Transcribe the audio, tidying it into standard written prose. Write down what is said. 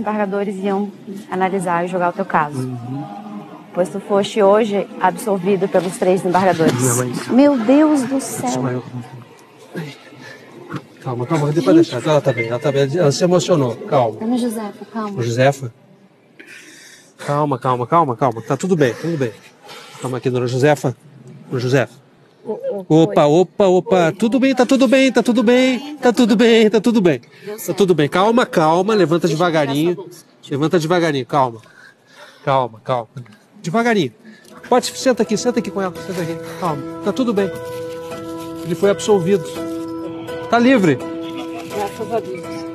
Embargadores iam analisar e julgar o teu caso. Pois tu foste hoje absolvido pelos 3 embargadores. Meu Deus do céu. Calma, calma, depois deixar. Ela tá bem, ela se emocionou. Calma. Dona Josefa, calma. Josefa? Calma. Tá tudo bem, tudo bem. Calma aqui, dona Josefa. Dona Josefa. Opa. Tudo bem. Tá tudo bem. Calma. Levanta devagarinho. Calma. Devagarinho. Senta aqui com ela. Senta aqui. Calma. Tá tudo bem. Ele foi absolvido. Tá livre. Graças a Deus.